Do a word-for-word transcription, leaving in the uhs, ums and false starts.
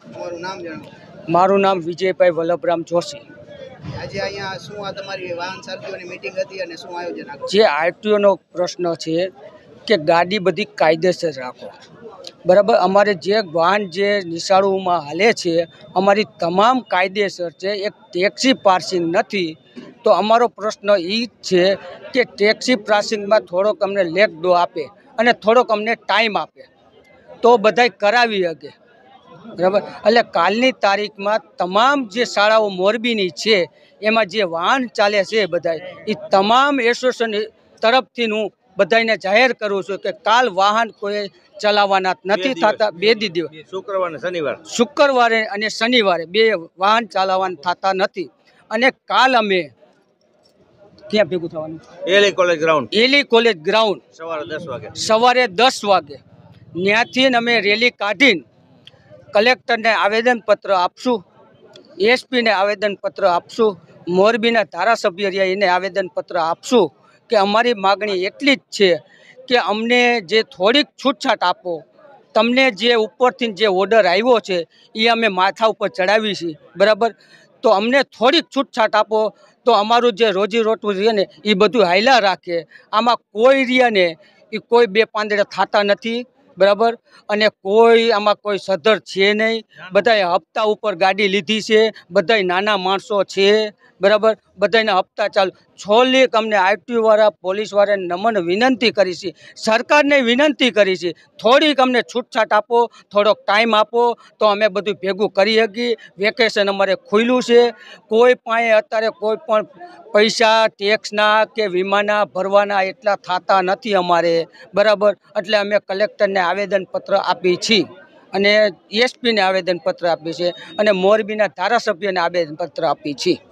તમારું નામ જણાવો. મારું નામ વિજયભાઈ વલ્લભરામ જોશી. આજે અહીંયા શું આ તમારી વાહન ચાલકોની મીટિંગ હતી અને શું આયોજન આગળ? જે આરટીઓનો પ્રશ્ન છે કે ગાડી બધી કાયદેસર રાખો, બરાબર. અમારે જે વાહન જે નિશાળોમાં હાલે છે અમારી તમામ કાયદેસર છે, એક ટેક્સી પાર્સિંગ નથી. તો અમારો પ્રશ્ન એ જ છે કે ટેક્સી પાર્સિંગમાં થોડોક અમને લેખ દો આપે અને થોડોક અમને ટાઈમ આપે તો બધાય કરાવી શકે, બરાબર. એટલે કાલની તારીખમાં તમામ જે શાળાઓ મોરબીની છે એમાં જે વાહન ચાલે છે બધા એ તમામ એસોસિએશન તરફથી હું બધાને જાહેર કરું છું કે કાલ વાહન કોઈ ચલાવવાના નથી થતા. બે દિવસ શુક્રવાર શનિવાર શુક્રવારે અને શનિવારે બે વાહન ચલાવવાના થતા નથી. અને કાલ અમે ક્યાં ભેગું થવાનું? એલી કોલેજ ગ્રાઉન્ડ એલી કોલેજ ગ્રાઉન્ડ સવારે દસ વાગે સવારે દસ વાગે ત્યાંથી અમે રેલી કાઢીને કલેક્ટરને આવેદનપત્ર આપશું, એસપીને આવેદનપત્ર આપશું, મોરબીના ધારાસભ્ય રહ્યા એને આવેદનપત્ર આપશું કે અમારી માગણી એટલી જ છે કે અમને જે થોડીક છૂટછાટ આપો. તમને જે ઉપરથી જે ઓર્ડર આવ્યો છે એ અમે માથા ઉપર ચડાવી છીએ, બરાબર. તો અમને થોડીક છૂટછાટ આપો તો અમારું જે રોજીરોટું છે ને એ બધું હાલ્યા રાખે. આમાં કોઈ રહ્યા ને એ કોઈ બે પાંદડે થતા નથી, બરાબર. અને કોઈ આમાં કોઈ સધર છે નહીં. બધાએ હપ્તા ઉપર ગાડી લીધી છે, બધાય નાના માણસો છે, બરાબર. બધાના હપ્તા ચાલુ. છોલીક અમને આરટીઓ વાળા પોલીસ વાળાને નમન વિનંતી કરી છે, સરકારને વિનંતી કરી છે, થોડીક અમને છૂટછાટ આપો, થોડોક ટાઈમ આપો તો અમે બધું ભેગું કરી શકીએ. વેકેશન અમારે ખુલ્લું છે, કોઈ પાસે અત્યારે કોઈ પણ પૈસા ટેક્સના કે વીમાના ભરવાના એટલા થતા નથી અમારે, બરાબર. એટલે અમે કલેક્ટરને આવેદનપત્ર આપી છીએ અને એસપીને આવેદનપત્ર આપી છે અને મોરબીના ધારાસભ્યને આવેદનપત્ર આપી છીએ.